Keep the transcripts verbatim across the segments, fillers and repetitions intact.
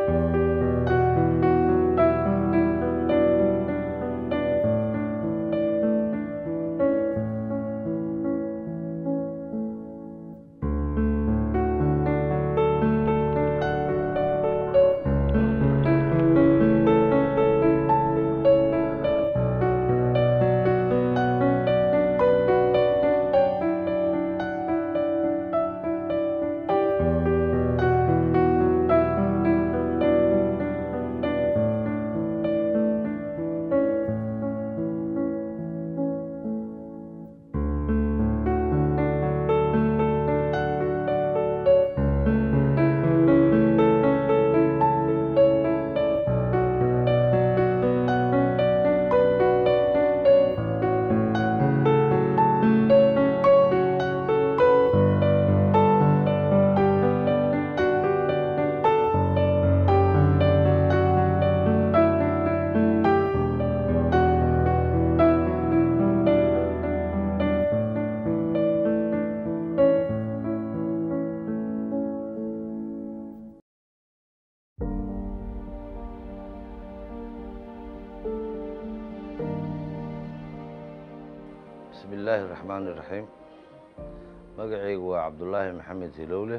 بسم الله الرحمن الرحيم. magacaygu waa Cabdullaahi Maxamed Hilowle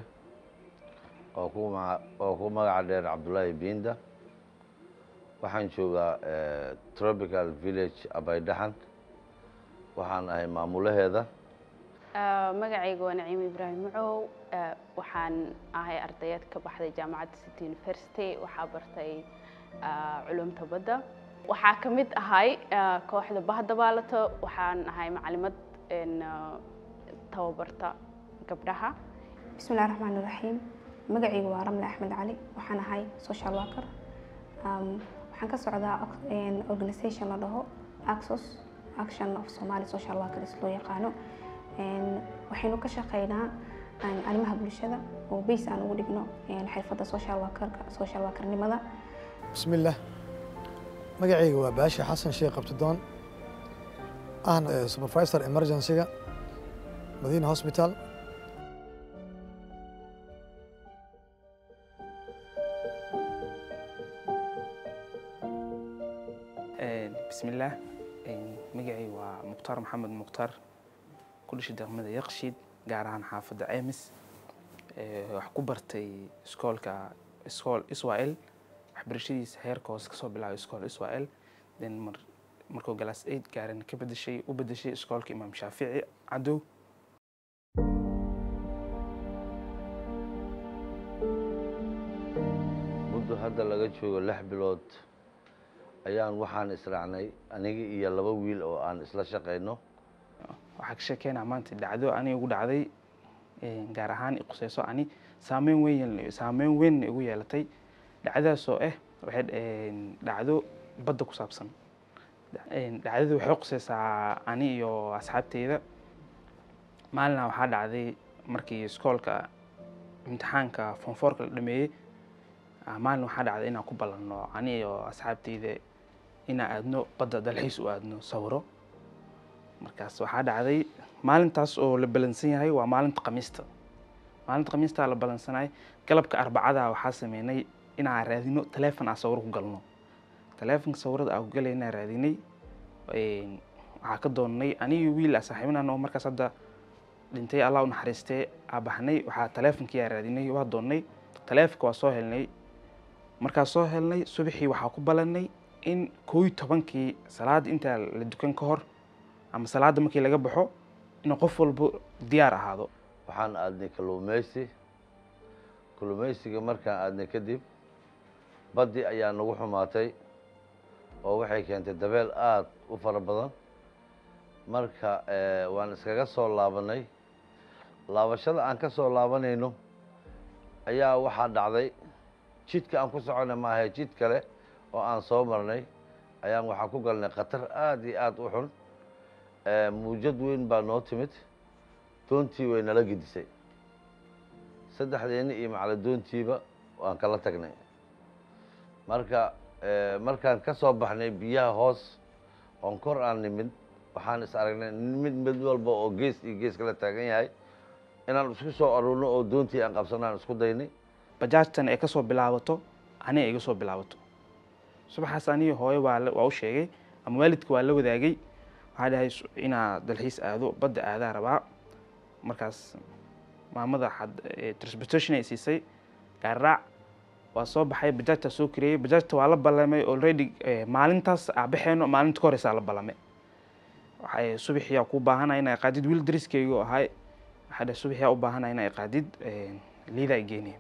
oo ku oo ku magac dheer Cabdullaahi Biinda. waxaan joogaa Tropical Village Abaydahan. waxaan ahay maamulaheeda. magacaygu waa Naciim Ibraahim Macow. waxaan ahay ardayad ka baxday Jaamacadda City University. waxaa bartay culumta badda. waxaa ka mid ahay kooxda Bahda Baalato. waxaan ahay macallimad tababarta gabdhaha. Bismillaahi Raxmaani Raxiim. magacaygu waa Ramla Axmed Cali. waxaan ahay social worker. waxaan ka socdaa organisation la dhaho Axos Action of Somali Social Workers loo yaqaano. waxaynu ka shaqeynaa arrimaha bulshada oo base aan ugu dhigno xirfadda social worker-ka social worker-nimada. Bismillah. magacaygu waa Baashi Xasan Sheekh Qabtidoon. ahna supervisor emergency-ga Madiina Hospital. bismillah. magacaygu waa Mukhtaar Maxamed Mukhtaar. ku dhashay degmada Yaqshiid gaar ahaan xaafadda Ceymis. wax ku bartay iskoolka iskool Israel. waxbarashadiisa heerka hoose ka soo bilaabay iskool Israel. then mar markuu class eight gaarin ka bedeshay u bedeshay iskoolka Imaam Shaafici Cadow. muddo hadda laga joogo lix bilood ayaan waxaan israacnay aniga iyo laba wiil oo aan isla shaqeyno. waxaa ka sheekeynaa maanta dhacdo aniga ugu dhacday gaar ahaan i qusayso ani saameyn weyn saameyn weyn igu yeelatay. dhacdaas oo ah waxay dhacdo badda ku saabsan. dhacdadu waxay qusaysaa ani iyo asxaabteyda. maalina waxaa dhacday markii iskoolka imtixaanka form four-ka la dhameeyey. maalin waxaa dhacday inaan ku ballanno ani iyo asxaabteyda inaan aadno badda dalxiis u aadno sawiro. markaas waxaa dhacday maalintaas oo la balansan yahay waa maalinta Khamiista. maalinta Khamiista la balansanay galabka Arbacada waxaa sameynay inaan raadino telefoon aan sawir ku galno. telefoonka sawirada aan ku galayna raadinay ee waxaa ka doonnay aniga wiil saaxiibana oo markaas hadda dhintay Allah u naxariistay aabahnay. waxaa telefoonka raadinay waa doonnay telefoonka waa soo helnay. markaas soo helnay subaxii waxaa ku ballanay in kow iyo tobankii salaad inta la dukan ka hor ama salaada markii laga baxo in qof walba diyaar ahaado. waxaan aadnay kalluumaysi. kalluumaysiga markaan aadnay kadib baddi ayaa nagu xumaatay oo waxay keentay dabeel aad u fara badan. marka waan iskaga soo laabanay. laabashada aan ka soo laabanayno ayaa waxaa dhacday jidka aan ku soconay maahay jid kale oo aan soo marnay ayaan waxaan ku galnay khatar aad iyo aad u xun. muujad weyn baa noo timid. doontii way nala gedisay. saddexdeeni iyo macala doontiiba waan kala tagnay. marka markaan ka soo baxnay biyaha hoos oon kor aan nimid waxaan is aragnay mid mid walba oo gees iyo gees kala taagan yahay inaan isku soo aruurno oo doontii aan qabsano aan isku daynay. bajaajtan ay ka soo bilaabato aniga iga soo bilaabato subaxaas aniga hooyo waa waa u sheegay ama waalidka waa la wadaagay waxaa dhahay inaa dalxiis aado badda aadaa rabaa markaas maamada had transportation ay siisay gaarraac waa soo baxay bajaajta soo kireeyay bajaajta waa la ballamay already maalintaas aa baxeeno maalinta ka horeysa la ballamay waxay subaxiyaa ku baahanaa inay qaadid wiil dariskeygu ahay waxaa dhahay subaxiyaa u baahanaa inay qaadid liida ay geynay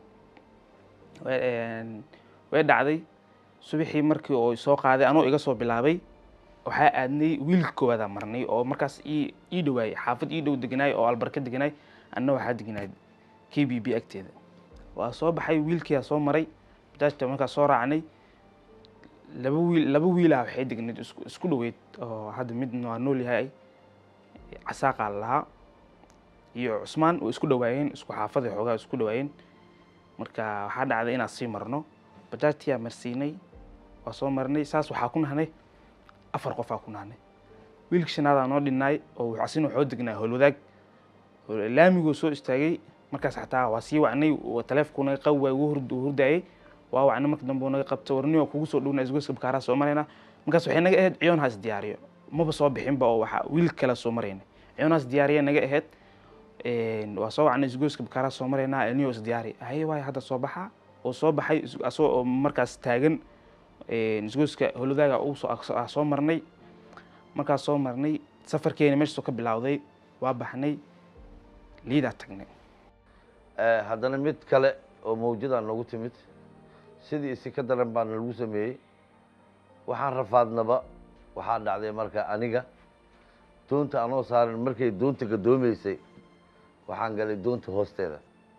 way dhacday subaxii markii oo soo qaaday anoo iga soo bilaabay waxaa aadnay wiilka koowaada marnay oo markaas ii ii dhawaayay xaafad ii dhow deganaay oo albarka deganaay anna waxaa deganaay k b b agteeda waa soo baxay wiilkiyaa soo maray bajaajta markaas soo raacnay laba wiil laba wiilaa waxay degnayd isku isku dhaweyd oo hadda mid waa nool yahay casaaqa lahaa iyo cusmaan oo isku dhawaayeen isku xaafad ay xoogaa isku dhawaayeen marka waxaa dhacday inaan sii marno bajaajtiyaa marsiinay waa soo marnay saas waxaa ku nahnay afar qof aa ku nahnay wiilka shanaadaa noo dhinnaay oo asin waxoo degnaa howlwadaag laamiguu soo istaagay markaas xataa waa sii wacnay taleefku naga qab waa ugu hurdaayay waa wacnay marka dambe naga qabta warniyo kugu soo dhowna isgoyska bakaaraa soo marayna markaas waxay naga ahayd ciyoon haas diyaariyo maba soo bixinba oo waxaa wiil kale soo marayna ciyoon haas diyaariya naga ahayd waa soo wacnay isgoyska bakaaraa soo maraynaa aniyo is diyaari haye waay hadda soo baxaa oo soo baxay asoo markaas taagan isgoyska howlwadaaga uu soo soo marnay markaas soo marnay safarkeena meesha ka bilowday waa baxnay liidaa tagnay haddana mid kale oo mawjada nagu timid sidii isi ka daran baa lagu sameeyey waxaan rafaadnaba waxaa dhacday marka aniga doonta anoo saaran markay doonta gadoomaysay waxaan galay doonta hoosteeda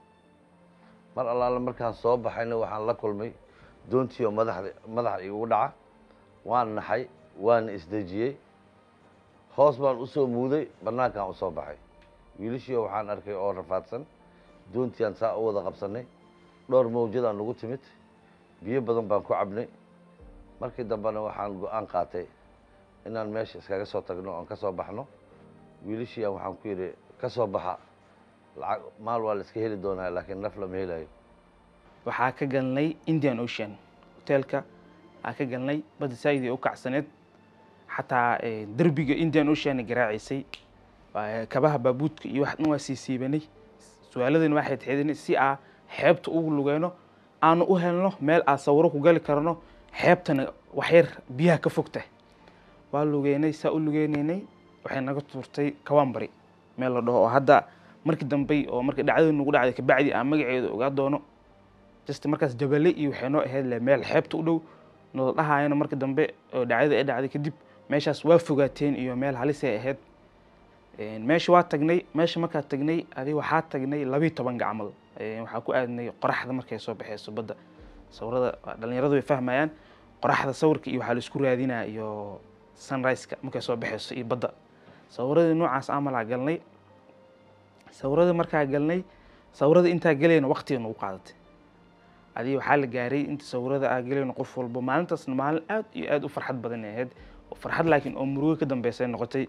mar allaala markaan soo baxayna waxaan la kulmay doontii oo madaxda madaxa igu dhaca waan naxay waana isdejiyey hoos baan u soo muuday bannaankaan u soo baxay wiilashii waxaan arkay oo rafaadsan doontiaan saa u wada qabsannay dhowr mawjadaan nagu timid biyo badan baan ku cabnay markii dambena waxaan go-aan qaatay inaan meesha iskaga soo tagno oon ka soo baxno wiilashii aan waxaan ku yidhi ka soo baxa lacag maal waa la iska heli doonaa laakiin naf lama helayo waxaa ka galnay Indian Ocean hotelka aa ka galnay badda saayid u kacsaneed xataa derbiga Indian Ocean garaacisay kabaha baabuudka iyo wax dhan waa sii siibanay su'aaladeen waxay tahay si aa xeebta ugu lugeeno aanu u helno meel aan sawiro ku gali karno xeebtana wax yar biyaha ka fogtay waa lugeynay saa u lugeynay waxay naga tuurtay Kawambari meel la dhaho hadda markii dambe oo markii dhacdada nagu dhacday ka bacdi aan magaceedu uga doono just markaas jabale iyo waxay noo ahayd meel xeebta u dhow noo dhahaayna markii dambe oo dhacdada ay dhacday kadib meeshaas waa fogaateen iyo meel halis ay ahayd een meesha waa tagnay meesha markaa tagnay adii waxaa tagnay laba iyo toban gacmal waxaa ku aadnay qoraxda markay soo baxayso badda sawirada dhalinyaradu way fahmayaan qoraxda sawirka iyo waxa la isku raadinaa iyo sunrise-ka markay soo baxayso iyo badda sawirada noocaas amal ah galnay sawirada markaa galnay sawirada intaa galayna waqtiga nagu qaadatay adii waxaa la gaaray inta sawirada aa galayna qof walba maalintaasna maalin aad iyo aad u farxad badan ahayd oo farxad laakiin oo murugo ka dambeysay noqotay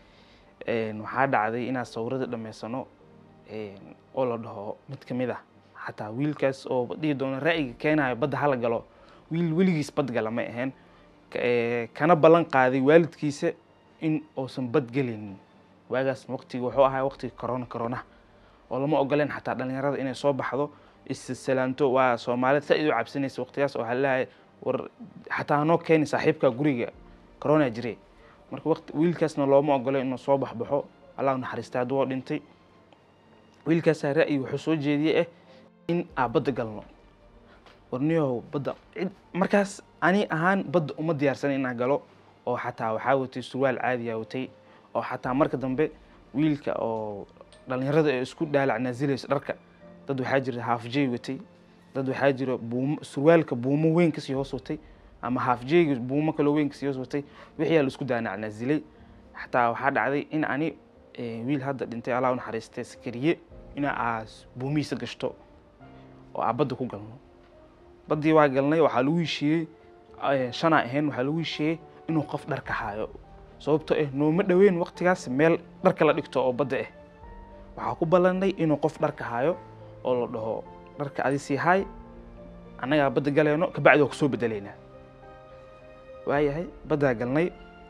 een waxaa dhacday inaan sawirada dhameysano een oo la dhaho mid kamid ah xataa wiilkaas oo dhigi doona ra'yiga keenayo badda hala galo wiil weligiis bad gala ma ahayn kana ballan qaaday waalidkiisa in uusan bad gelin waagaas waqtiga wuxuu ahaa waqtiga corona corona oo lama ogoleen xataa dhalinyarada inay soo baxdo isalaanto waa Soomaalida said u cabsanaysa waqtigaas oo halahay war xataa noo keenay saaxiibka guriga corona jiray marka waqti wiilkaasna looma ogoleen inuu soo baxbaxo Allah naxariista haduu dhintay wiilkaas ra'yi wuxuu soo jeediyay ah in aan badda galno warniyo badda markaas ani ahaan badda uma diyaarsan inaan galo oo xataa waxaa watay surwaal caadi ah watay oo xataa marka dambe wiilka oo dhalinyarada ay isku dhaalac naazilayso dharka dad waxaa jira half jay watay dad waxaa jira buumo surwaalka buumo weyn ka sii hoos watay ama half jay buumo kale weyn ka sii hoos watay wixii la isku daanac naazilay xataa waxaa dhacday in ani wiil hadda dhintay Allah u naxariistay sakariye ina aas buumiisa gashto oo abada ku galno badii waa galnay waxa lagu heshiiyay shana ahayn waxa lagu heshiiyay inuu qof dharka haayo sababtoo ah nooma dhaweyn waqtigaas meel dharka la dhigto oo badda ah waxa ku ballanay inuu qof dharka haayo oo la dhaho dharka adi si hay annagaa badda galayno kabacdi waa kusoo bedelaynaa waayahay baddaa galnay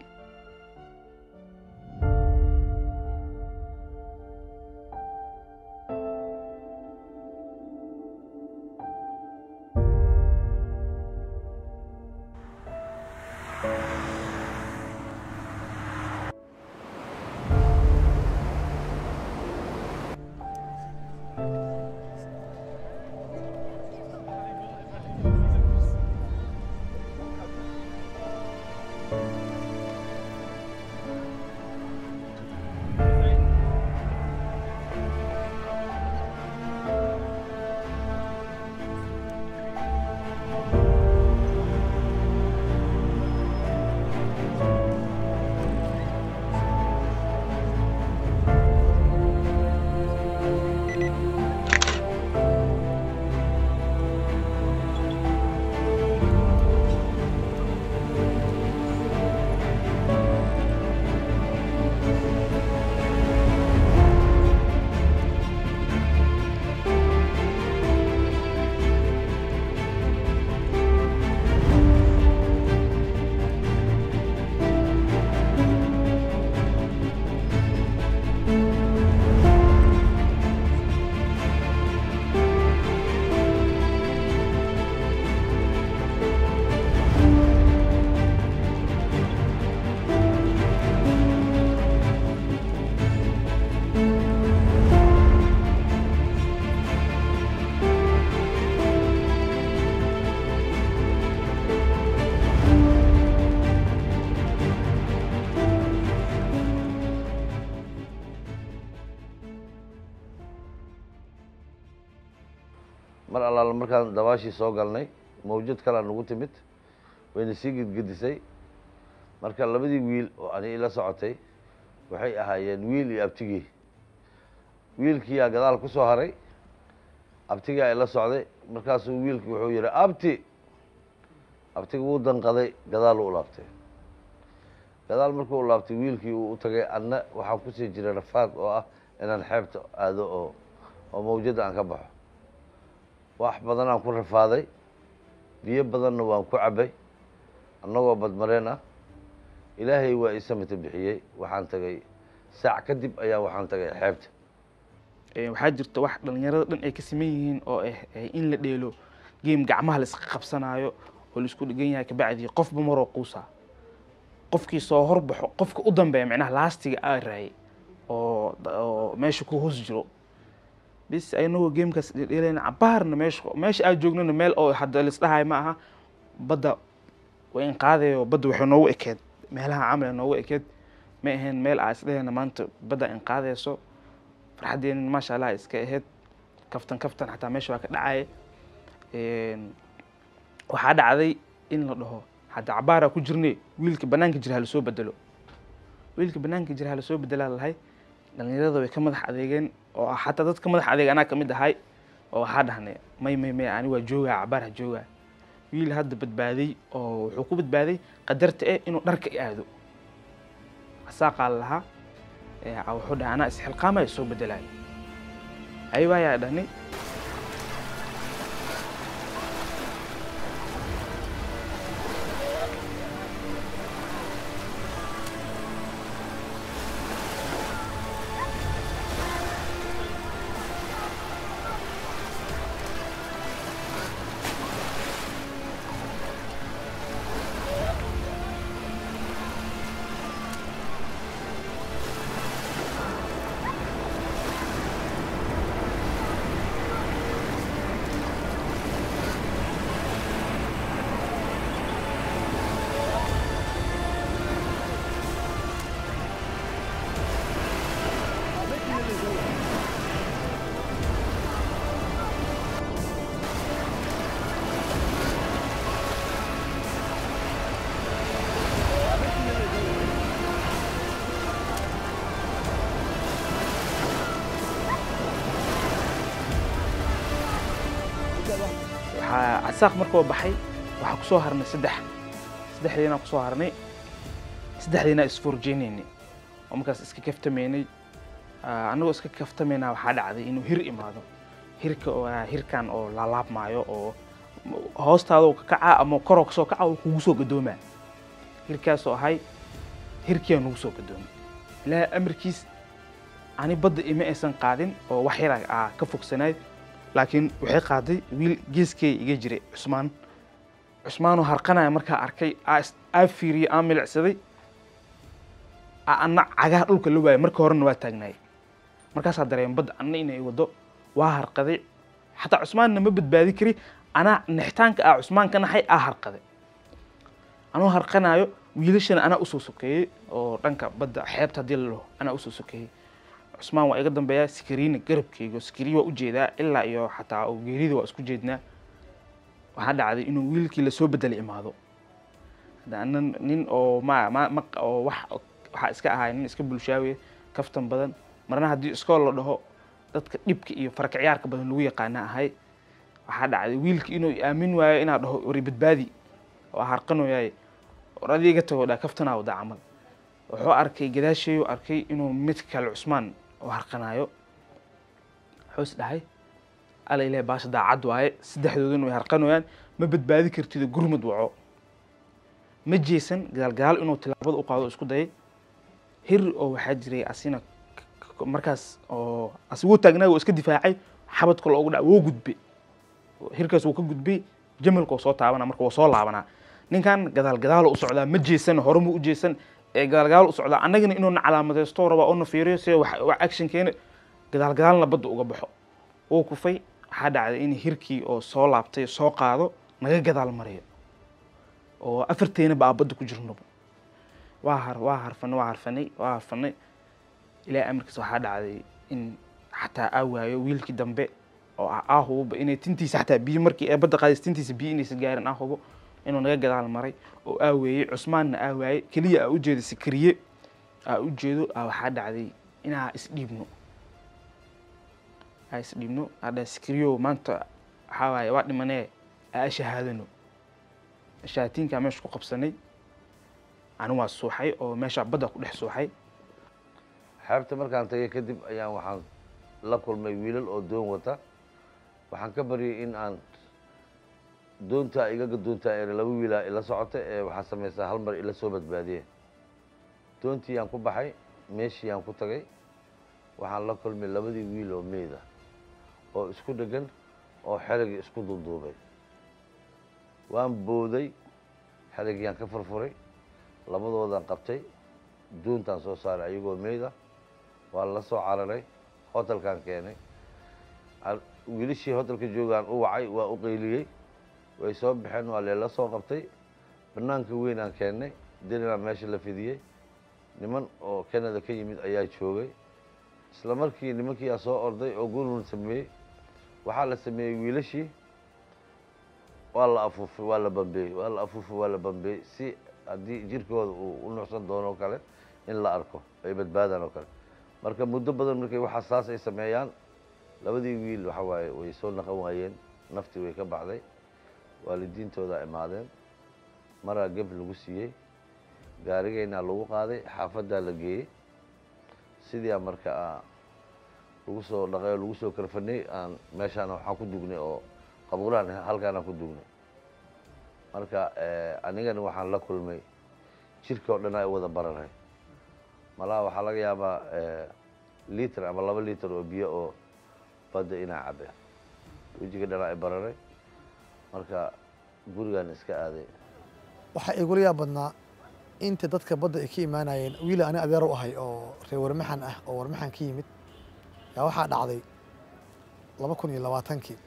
mar allaala markaan dabaashii soo galnay mawjad kalaa nagu timid wayna sii gedgedisay marka labadii wiil oo ani ila socotay waxay ahaayeen wiil iyo abtigii wiilkiyaa gadaal ku soo haray abtigaa ila socday markaasuu wiilkii wuxuu yidhi abti abtiga wuu danqaday gadaal u laabtay gadaal markuu u laabtay wiilkii uu u tagay anna waxaan kusii jiray rafaad oo ah inaan xeebta aado oo oo mawjadda aan ka baxo wax badanaan ku rafaaday biyo badanna waan ku cabbay annagoo badmareen ah ilaahay waa ii samata bixiyey waxaan tagay saac kadib ayaa waxaan tagay xeebta waxaa jirta wax dhalinyarada dhan ay ka siman yihiin oo ah in la dheelo game gacmaha la iska qabsanaayo oo la isku dhigan yahay kabacdii qofba maroo quusaa qofkii soo horbaxo qofka u dambeeya macnaha laastiga aa raayay oo oo meesha ku hoos jiro bis aynagoo gamekaas dheelayna cabaarna meesha meesha aad joognana meel oo hadda lisdhahay ma aha badda waa in qaadayo badda waxay noogu ekeed meelaha camal noogu ekeed ma ahayn meel aa isdhahayna maanta badda in qaadayso farxaddeenna maasha allah iska ahayd kaftan kaftan xataa meesha waa ka dhacaya waxaa dhacday in la dhaho hadda cabaaraa ku jirnay wiilka bannaanka jira hala soo bedelo wiilka bannaanka jira hala soo bedelaa lahay dhalinyarada way ka madax adeegeen oo xataa dadka madax adeeg anaa ka mid ahay oo waxaa dhahnay may may may ani waa joogaa cabaar ha joogaa wiil hadda badbaaday oo wuxuu ku badbaaday qadarta eh inuu dharka i aado asaaqaa lahaa wuxuu dhahay anaa isxilqaamaya soo bedelaayo ayawaayaa dhahnay casaaq markuu baxay waxaa ku soo harnay saddex saddexdiina ku soo harnay saddexdiina isforjeynaynay oo markaas iska kaftamaynay annagoo iska kaftamaynaa waxaa dhacday inuu hir imaado hirka oo hirkan oo laalaabmaayo oo hoostaada ka kacaa ama koroo ka soo kaca uu kugu soo gadoomaa hirkaasoo ahay hirkiyaa nagu soo gadoomay ilaahay amarkiis ani badda ima aysan qaadin oo wax yar ah ka fogsanayd laakiin waxay qaaday wiil geeskay iga jiray cusmaan cusmaanoo harqanaya markaa arkay aa fiiriyey aa milicsaday anna cagaha dhulka la waayay marka horena waa taagnaay markaasaa dareema badda anna inay wado waa harqaday xataa cusmaanna ma badbaadi kari anaa nixitaanka ah cusmaan ka naxay aa harqaday anuu harqanaayo wiilashana anaa usoo sokeeyey oo dhanka badda xeebta haddii la dhaho anaa usoo sokeeyey cusmaan waa iga dambeeyaa sikariina garabkeyga sikariya waa ujeedaa ilaa iyo xataa oo geerida waa isku jeednaa waxaa dhacday inuu wiilkii lasoo bedeli imaado hadda anan nin oo ma ma ma oo wax waxaa iska ahay nin iska bulshaawiye kaftan badan marna haddii iskool la dhaho dadka dhibka iyo farkiciyaarka badan lagu yaqaana ahay waxaa dhacday wiilki inuu aamin waayo inaa dhaho wari badbaadi oo harqanoyaay war adiga tago dhaa kaftanaa wada camal wuxuu arkay gadaasheeyu arkay inuu mid kale cusmaan oo harqanaayo wuxuu is dhahay ala ilaahay baasha daacad waaye saddexdoodana way harqanoyaan ma badbaadi kartid gurmad waco ma jeesan gadaal gadaal inuu tilaabada u qaado isku dayay hir oo waxaa jiray asina markaas oo asigoo taagnaa oo iska difaacay xabadka loogu dhac wuu gudbay hirkaas wuu ka gudbay jamalka oo soo taabana marka wuu soo laabanaa ninkan gadaal gadaal u socdaa ma jeesan hore ma u jeesan ee gadaal gadaal u socdaa annagana inuu na calaamadeysto raba oo na fiiriyo si wax wax action keena gadaal gadaalna badda uga baxo oo kufay waxaa dhacday in hirkii oo soo laabtay soo qaado naga gadaal mariyo oo afarteena baa badda ku jirno waa har waa harfanay waa harfanay waa harfanay ilaa amarkiisa waxaa dhacday in xataa aa waayo wiilkii dambe oo ah hubo inay tintiisa xataa biyo markii ee badda qaadis tintiisa biyo inaysan gaarin ah hubo inuu naga gadaal maray oo aa weeyey cusmaanna aa waayey keliya aa u jeedo sikriye aa u jeedo aa waxaa dhacday inaa isdhiibno aa isdhiibno aa dhaa sikriyo maanta waxaa waaye waa dhimanee aa shahaadano shahaatiinkaa meesha ku qabsanay ani waa suuxay oo meesha badda ku dhex suuxay xeebta markaan tagay kadib ayaan waxaan la kulmay wiilal oo doon wata waxaan ka baryay in aan doontaa igaga doontaa ee laba wiilaa ila socota ee waxaa samaysaa hal mar ila soo badbaadiye doontii aan ku baxay meeshii aan ku tagay waxaan la kulmay labadii wiil oo meeda oo isku dhegan oo xerigii isku duuduubay waan booday xerigiiyaan ka furfuray labadoodaan qabtay doontaan soo saaray ayagoo meeda waa la soo cararay hotelkaan keenay wiilashii hotelka joogaan u wacay waa u qayliyey way soo baxeen waa leela soo qabtay banaanka weynaan keennay dirinaa meesha la fidiyey niman oo Canada ka yimid ayaa joogay isla markii nimankii aa soo orday oo gurun sameeyey waxaa la sameeyey wiilashii waa la afuufay waa la bambeeyey waa la afuufay waa la bambeeyey si haddii jirkooda uu u nuucsan doono oo kale in la arko ay badbaadaan oo kale marka muddo badan markay waxaa saas ay sameeyaan labadii wiil waxa waaye way soo naqan waayeen naftii way ka baxday waalidiintooda imaadeen maraa geb lagu siiyey gaarigeynaa lagu qaaday xaafaddaa la geeyey sidii marka lagu soo dhaqay oo lagu soo karfanay aan meeshaana waxaan ku dugnay oo qabuuraan halkaana ku dugnay marka anigana waxaan la kulmay jirka oo dhan ay wada bararay malaha waxaa laga yaabaa liiter ama laba liiter oo biyo oo badda inaa cabeen wejiga dhan ay bararay marka gurigaan iska aaday waxaa igula yaab badnaa inta dadka badda ay ka imaanayeen wiil ani adeer u ahay oo reer warmaxan ah oo warmaxan ka yimid yaa waxaa dhacday laba kun iyo labaatankii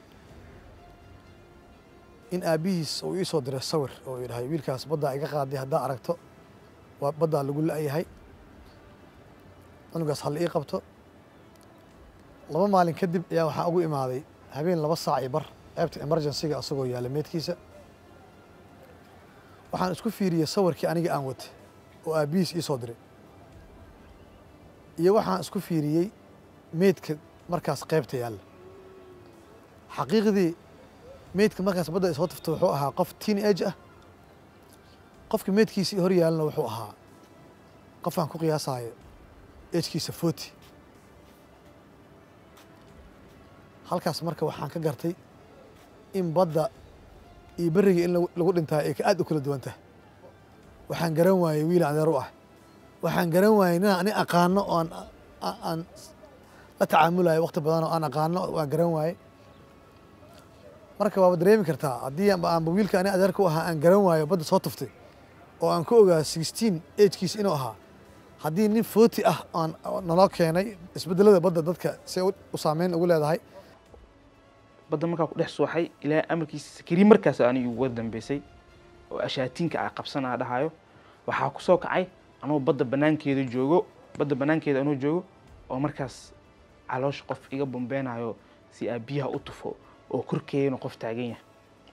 in aabihiis uu ii soo diray sawir oo uu dhahay wiilkaas baddaa iga qaaday haddaa aragto waa baddaa lagu la'yahay cunugaas hal ii qabto laba maalin kadib ayaa waxaa ugu imaaday habeen laba saac iyo bar ceebta emergencyga asagoo yaalla meedkiisa waxaan isku fiiriyey sawirkii aniga aan watay oo aabihiis ii soo diray iyo waxaan isku fiiriyey meedka markaas qaybta yaalla xaqiiqdii meedka markaas badda ay soo tafto wuxuu ahaa qof teen age ah qofka meedkiisii hor yaalana wuxuu ahaa qofaan ku qiyaasayo ejkiisa forty halkaas marka waxaan ka gartay in badda iyo beriga in lagu dhintaa ay ka aad u kala duwan tahay waxaan garan waayey wiil adeer u ah waxaan garan waayey nin ani aqaano oo aan aan la tacaamulayo waqti badan oo aan aqaano waan garan waayey marka waaba dareemi kartaa haddii aanba wiilka ani adeerka u ahaa aan garan waayo badda soo tuftay oo aan ku ogaa sixteen agekiis inuu ahaa haddii nin forty ah aan naloo keenay isbedelada badda dadka si u saameyn ugu leedahay badda markaa ku dhex suuxay ilaa amarkiisa sakari markaas aniga ugu dambeysay oo ashaatiinka ay qabsanaa dhahayo waxaa ku soo kacay anoo badda banaankeeda joogo badda banaankeeda anoo joogo oo markaas caloosh qof iga bombeenayo si aan biyaha u tufo oo korkeena qof taagan yahay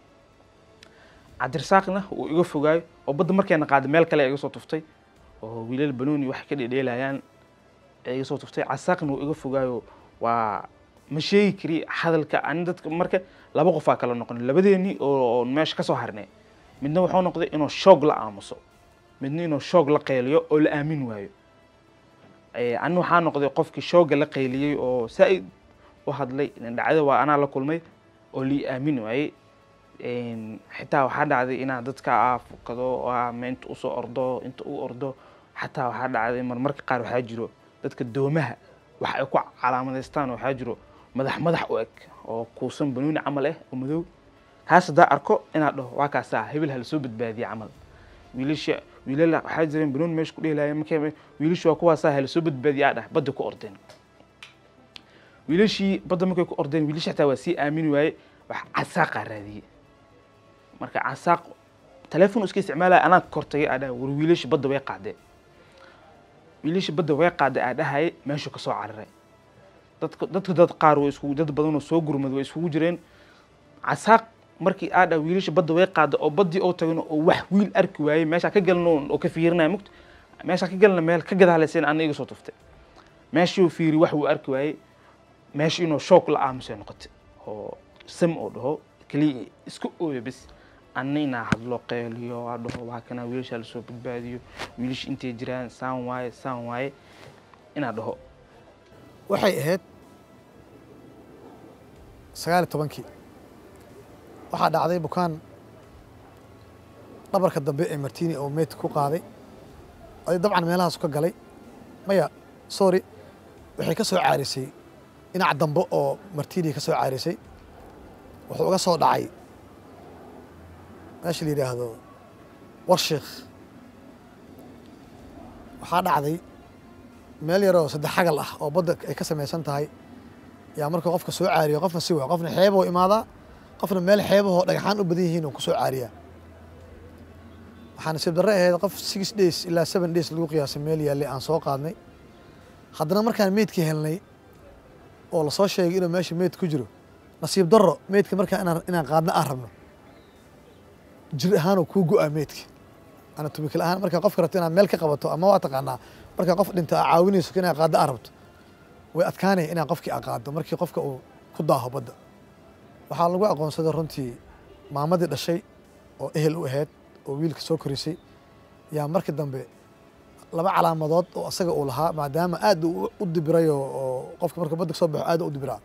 cabdirasaaqna uu iga fogaayo oo badda markeena qaaday meel kale iga soo tuftay oo wiilal banooni wax ka dhedheelayaan iga soo tuftay casaaqna uu iga fogaayo waa ma sheegi kari hadalka aan dadka marka laba qof aa kala noqon labadeeni oo meesha ka soo harnay midna wuxuu noqday inuu shoog la aamuso midna inuu shoog la qeyliyo oo la aamin waayo ee anu waxaa noqday qofkii shooga la qeyliyay oo saaid u hadlay dhacdo waa anaa la kulmay oo li aamin waayay een xitaa waxaa dhacday inaan dadka aafukado oo meent u soo ordo inta u ordo xataa waxaa dhacday marmarka qaar waxaa jiro dadka doomaha wax ay ku calaamadeystaan waxaa jiro madax madax u eg oo kuusan banooni camal ah oo madow kaas hadaa arko inaad dhaho waa kaasaa hebel hal soo badbaadiya camal wiilasha wiilal waxaa jireen banooni meesha ku dheelaayeen markay wiilashu waa kuwaasaa hal soo badbaadiya dhah badda ku ordeen wiilashii badda markay ku ordeen wiilasha xitaa waa sii aamini waaye wax casaaqa raadiyey marka casaaq telefoon iska isticmaalaya anaa kortay adhaa war wiilasha badda way qaadeen wiilasha badda way qaaday adhahay meeshu ka soo cararay dadka dadka dad qaar way isku dad badan oo soo gurmad way isku jireen casaaq markii aadha wiilasha badda way qaaday oo badii oo tagano oo wax wiil arki waayay meesha ka galno oo ka fiirinay mugta meesha ka galna meel ka gadaalaysan aniga soo tuftay meeshii uu fiiri wax uu arki waayay meeshii inuu shock la aamusay noqotay oo sam oo dhaho kali isku ooyo bis anina hadlo qeyliyo waa dhaho waa kana wiilasha la soo badbaadiyo wiilish intee jiraan saan waaye saan waaye ina dhaho waxay ahayd sagaal iyo tobankii waxaa dhacday bukaan dhabarka dambe ee martini oo meed ku qaaday ay dabcan meelahaas ka galay maya sorry waxay ka soo caarisay dhinaca dambe oo martini ka soo caarisay wuxuu uga soo dhacay meesha la yidhaahdo warsheekh waxaa dhacday meel yaroo saddex xagal ah oo badda ay ka samaysan tahay yaa marka qofka soo caariyo qofna si waa qofna xeeboo imaadaa qofna meel xeebahoo dhagaxaan u badan yihiin oo ku soo caariyaa waxaa nasiib darre ahayd qof six days ilaa seven days lagu qiyaasay meel yaallay aan soo qaadnay haddana markaan meydkii helnay oo lasoo sheegay inuu meesha meyd ku jiro nasiib darro meydka markaa inaan inaan qaadna aan rabno jir ahaan oo kuu go'aa meydka anatomikal ahaan markaa qofka rabto inaad meel ka qabato ama waa taqaanaa markaa qof dhinta aa caawinayso inaad qaadda aad rabto way adkaanaya inaad qofkii aa qaaddo markii qofka uu ku daaho badda waxaa lagu aqoonsaday runtii maamadii dhashay oo ehel u ahayd oo wiilka soo korisay yaa markii dambe laba calaamadood oo asaga uu lahaa maadaama aad u dibiray oo qofka marka badda soo baxo aad u dibiraa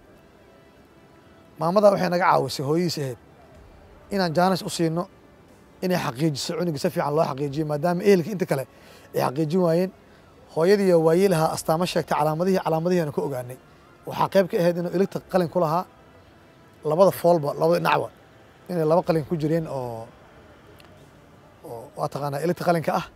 maamada waxay naga caawisay hooyadiis ahayd inaan jaanis u siino inay xaqiijiso cunuga si fiican loo xaqiijiyo maadaama ehelka inta kale ay xaqiijin waayeen hooyadii waayey lahaa astaamo sheegtay calaamadihii calaamadihii aan ku ogaanay waxaa qayb ka ahayd inuu iligta qalin ku lahaa labada foolba labada dhinacba inay laba qalin ku jireen oo oo waa taqaanaa iligta qalinka ah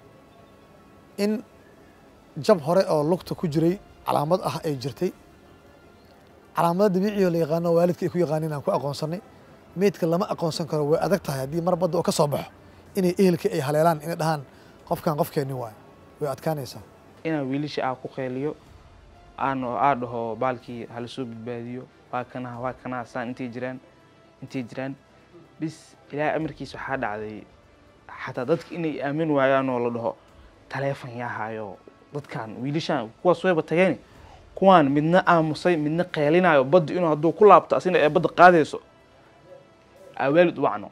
in jab hore oo lugta ku jiray calaamad ah ay jirtay calaamado dabiici oo la yaqaano waalidka ay ku yaqaaniin aan ku aqoonsanay meydka lama aqoonsan karo way adag tahay haddii mar badda oo ka soo baxo inay ehelka ay haleelaan inay dhahaan qofkan qofkeenni waayo way adkaanaysaa inaan wiilasha aa ku qeyliyo aan aa dhaho baalkii hala soo badbaadiyo waa kana waa kana saan intay jiraan intay jiraan bis ilaa amarkiisa waxaa dhacday xataa dadka inay aamin waayaan oo la dhaho taleefon yaa haayo dadkan wiilashaan kuwaas wayba tageen kuwaan midna aamusay midna qeylinayo badda inuu hadduu ku laabto asina ee badda qaadayso awaalid wacno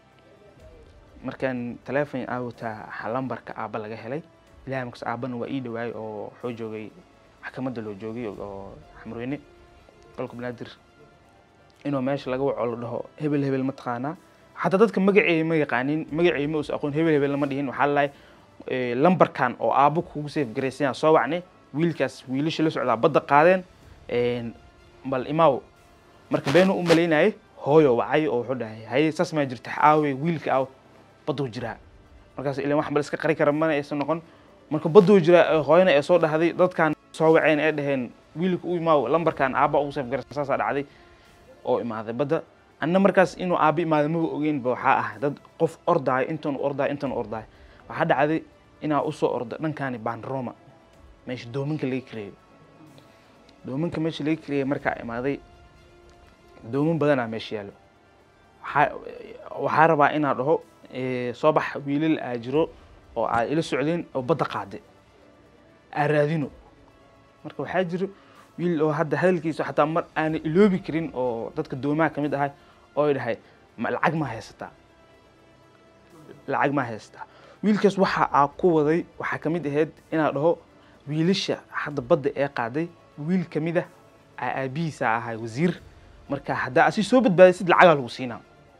markaan taleefon aawataa lambarka aabba laga helay ilaahay markaas aabbana waa ii dhawaay oo wuxuu joogay maxkamadda loo joogay oo xamrweyne qolka banaadir inuu meesha laga waco la dhaho hebel hebel ma taqaanaa حتى dadka magaceey ma yaqaanin magaceey ma us aqoon hebel hebel lama dhihin waxa la ee lambarkan oo aabo kugu save gareysay soo wacnay wiilkaas wiilasha la socda badda qaadeen een bal imaaw marka beenu u maleynay hooyo wacay oo wuxuu dhahay hay saas ma jirta aawe wiilka aaw baddu jira markaas ilaa wax bal iska qari kara mana aysan noqon marka baddu jira hooyana ay soo dhahday dadkan soo waceen ay dhaheen wiilka u imaaw lambarkan aaba ugu save gareysay saas dhacday oo imaaday badda anna markaas inuu aabi imaado ma ogeyn ba waxa ah dad qof ordaay intan ordaay intan ordaay waxa dhacday inaa u soo ordo dhankaani baan Roma meesha doominka laga kireeyo doominka meesha laga kireeyo markaa imaaday doomin badan meesha yaalo waxa waxa rabaa inaa dhaho ee soo bax wiilal aajiro oo ay ila socdeen oo badda qaaday araadino marka waxa jiro wiil oo hadda hadalkiisa xataa mar aan iloobi karin oo dadka doomaha kamid ahay oo dhahay ma lacag ma haysata lacag ma haysata wiilkaas waxa aa ku waday waxa kamid ahayd inaa dhaho wiilasha hadda badda ee qaaday wiil kamid ah aabiisa ahay wasiir marka hadda asi soo badbaadisid lacag lagu siinaa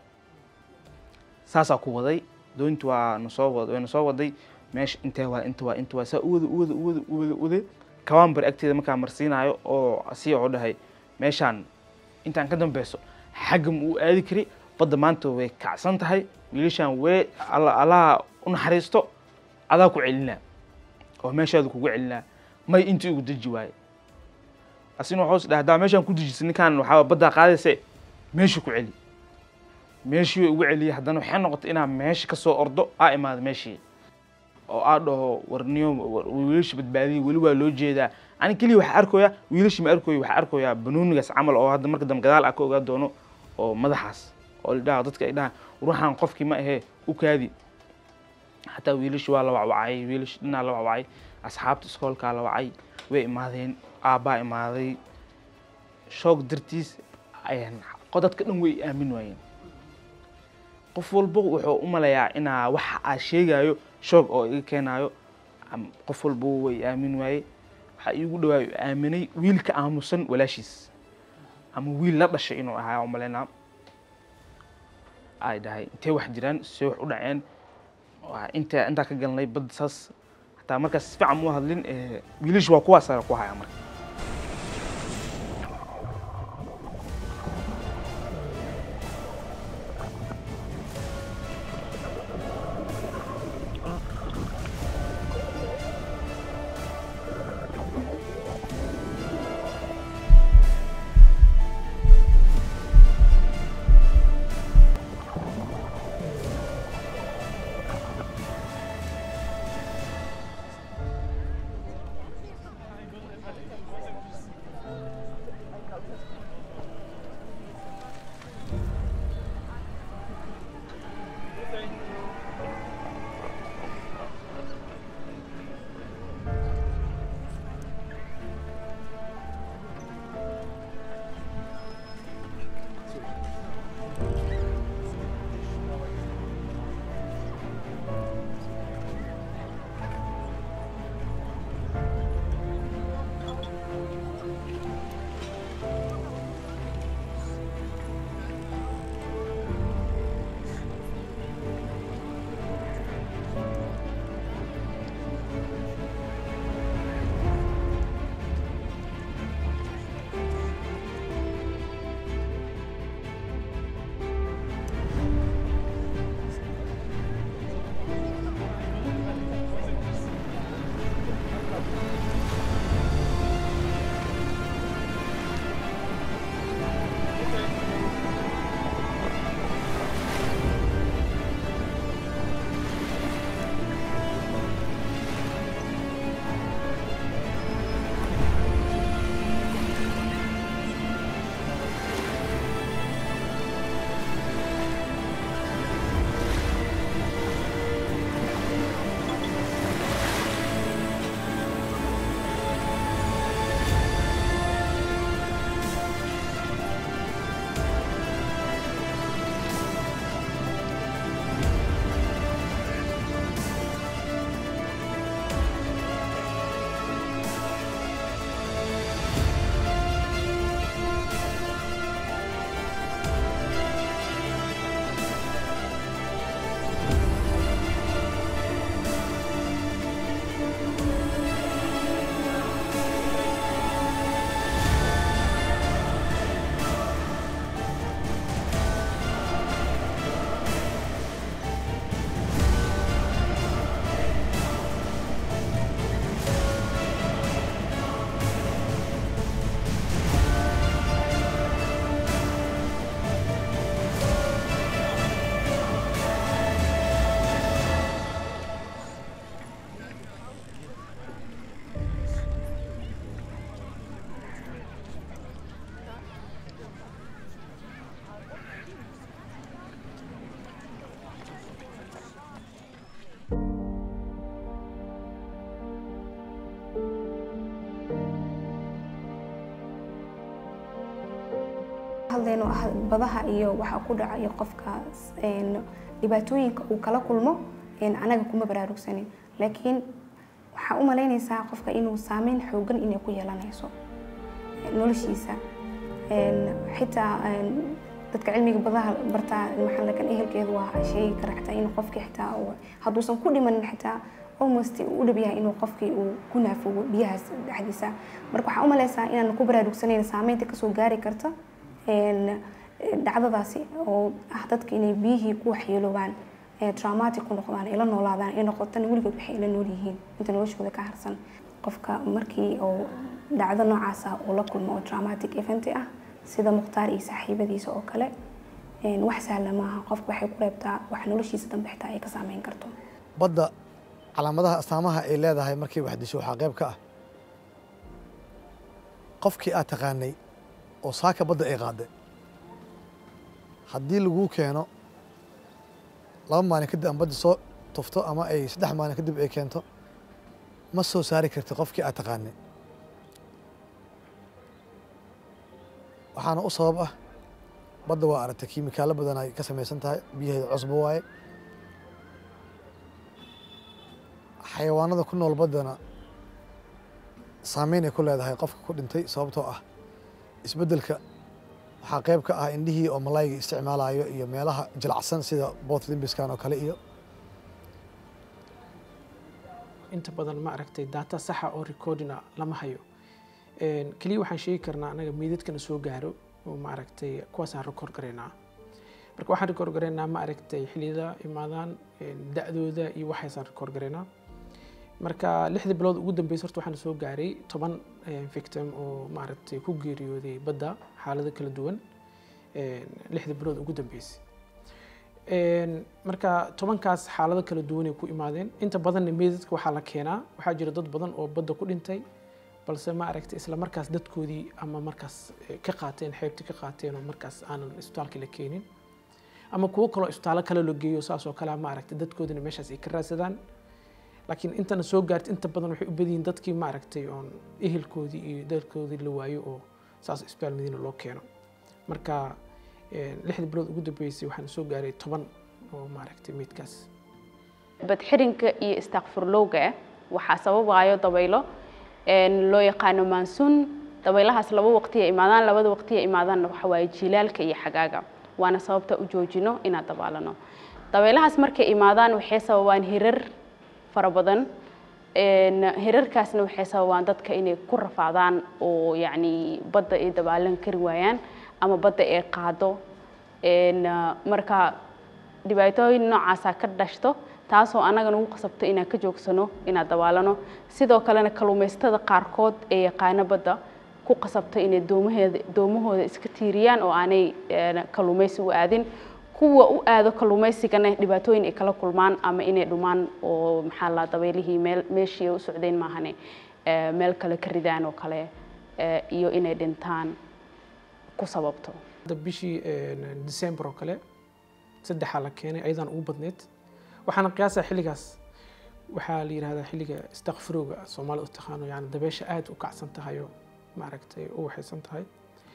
saasa ku waday doontu waa no soo waday no soo waday meesh intee waa inta waa inta waa saa uwada uwada uwada uwada uwada kawaan bar agteeda markaa marsiinayo oo asi oo dhahay meeshaan intaan ka dambeeso xagam uu aadi kari badda maanta way kacsan tahay wiilashan way Allah u naxariisto adaa ku celina oo meeshaadu kugu celina may intii ugu daji waay asina wuxuu dhahdaa meeshaan ku dajisan ninkan waxa badda qaadayse meesha ku celi meeshii ugu celiya haddana waxay noqotay inaa meesha ka soo ordo aa imaado meeshii oo aa dhaho warniyo wiilasha badbaadiyay wali waa loo jeedaa ani kaliya waxa arkooya wiilasha ma arkooyo waxa arkooya banoonigaas camal oo hadda marka dam gadaal ah ka ogaa doono oo madaxaas oo ilaa dadka ay dhahan ruuxan qofkii ma ahe u kaadi hatta wiilasha waa la wacay wiilasha dhina la wacay asxaabta iskoolka la wacay way imaadeen aabaa imaaday shoog dartiis ayaan qodadka dhan way aamin waayeen qof walba wuxuu u malayaa inaa waxa aa sheegayo shoog oo iga keenayo qof walba way aamin waayay waxa igu dhawaayo aaminay wiilka aamusan walaashiis ama wiil la dhashay inuu ahaa oo maleena ay dhahay intee wax jiraan soo wax u dhaceen inta inta ka galnay badsaas hatta markaas fiican mu hadlin ee wiilish waa kuwaas ara ku haya marka hadlayno ah badaha iyo waxa ku dhacayo qofka dhibaatooyinka uu kala kulmo anaga kuma baraarugsanin laakiin waxa u malaynaysaa qofka inuu saameyn xoogan inay ku yeelanayso noloshiisa xitaa dadka cilmiga badaha bartaa maxaa la kan ehelkeedu waa shay karaxta in qofkii xitaa hadduusan ku dhimanin xitaa almost u dhab yahay inuu qofkii uu ku naafogo biyahaas dhexdiisa marka waxaa u malaysaa inaan ku baraarugsanayn saameynta kasoo gaari karta dhacdadaasi oo ah dadka inay biyihii ku waxyeeloobaan traumatic ku noqdaan ila noolaadaan ay noqotaan weligood waxay ila nool yihiin inta noloshooda ka harsan qofka markii oo dhacdo noocaas ah oo la kulmo oo traumatic event ah sida Mukhtaar iyo saaxiibadiisa oo kale wax sahlan maaha qofka waxay ku reebtaa wax noloshiisa dambe xitaa ay ka saameyn karto badda calaamadaha astaamaha ay leedahay markii wax disho waxaa qayb ka ah qofkii aad taqaanay oo saaka badda ay qaaday haddii lagu keeno laba maalin kadib aan badda soo tufto ama ay saddex maalin kadib ay keento ma soo saari karti qofkii aad taqaanay waxaana u sabab ah badda waa aragtay kiimikaalo badan ay ka samaysan tahay biyaheeda cusbo waaye xayawaanada ku nool baddana saameyn ay ku leedahay qofka ku dhintay sababtoo ah isbeddelka waxaa qayb ka ah indhihii oo malayga isticmaalayo iyo meelaha jilacsan sida both limbiskan oo kale iyo inta badan ma aragtay data saxa oo recordina lama hayo kaliya waxaan sheegi karnaa anaga meedadkana soo gaaro oo ma aragtay kuwaasaan record garaynaa marka waxaan record garaynaa ma aragtay xilliyada imaadaan da'dooda iyo waxaasaan record garaynaa marka lixdii bilood ugu dambeysay horta waxaan soo gaaray toban victim oo ma aragtay ku geeriyooday badda xaalado kala duwan lixdii bilood ugu dambeysay marka tobankaas xaalado kala duwan ay ku imaadeen inta badan meedadka waxaa la keenaa waxaa jira dad badan oo badda ku dhintay balse ma aragtay isla markaas dadkoodii ama markaas ka qaateen xeebtii ka qaateen oo markaas aanan isbitaalka la keenin ama kuwo kale oo isbitaalo kale loo geeyo saas oo kale ma aragtay dadkoodina meeshaas ay ka raadsadaan laakiin intana soo gaartay inta badan waxay u badiyeen dadkii ma aragtay oon ehelkoodii iyo dadkoodii la waayo oo saas isbitaal Madiina loo keeno marka lixdii bilood ugu dambeysay waxaan soo gaaray toban oo ma aragtay meedkaas bad xirinka iyo istaghfirlowga waxa sababayo dabaylo een loo yaqaano monsoon dabaylahaas laba waqti ay imaadaan labada waqti ay imaadaan waxa way jilaalka iyo xagaaga waana sababta u joojino inaan dabaalano dabaylahaas markay imaadaan waxay sababaan hirar fara badan een hirarkaasna waxay sababaan dadka inay ku rafaadaan oo yaani badda ay dabaalan kari waayaan ama badda ay qaado een marka dhibaatooyin noocaas ka dhashto taasoo anaga nagu qasabto inaan ka joogsano inaan dabaalano sidoo kalena kaluumeystada qaarkood ee yaqaana badda ku qasabto inay doomaheeda doomahooda iska tiiriyaan oo aanay kaluumeysi u aadin kuwa u aado kaluumeysigana dhibaatooyin ay kala kulmaan ama inay dhumaan oo maxaa la dabeelihii meel meeshii u socdeen maahane meel kale ka ridaan oo kale iyo inay dhintaan ku sababto bishii December oo kale saddex la keenay aydan ugu badneed waxaan qiyaasaa xilligaas waxaa la yiraahdaa xilliga istaghfirowga Soomaalidu u taqaano yani dabeesha aad u kacsan tahay oo ma aragtay u waxaysan tahay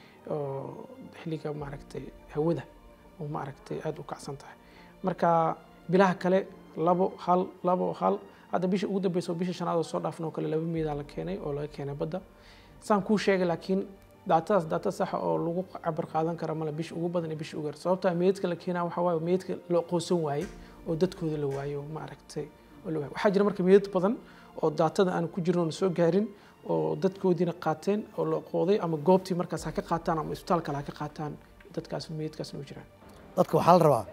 oo xilliga ma aragtay hawada oo ma aragtay aad u kacsan tahay marka bilaha kale labo hal labo hal hada bishii ugu dambeysay bishii shanaad oo soo dhaafnoo kale laba meeda la keenay oo laga keenay badda saan ku sheegay laakiin dataas data sax oo lagu cabar qaadan kara mala bish ugu badan iyo bish ugu yar sababta meedka la keenaa waxa waaye meedka loo qoosan waayay oo dadkooda la waayo ma aragtay oo la waayo waxa jira marka meed badan oo datada aan ku jirno soo gaarin oo dadkoodina qaateen oo loo qooday ama goobtii markaas ha ka qaataan ama isbitaalka ha ka qaataan dadkaas meedkaas ma jiraan dadka waxaa la rabaa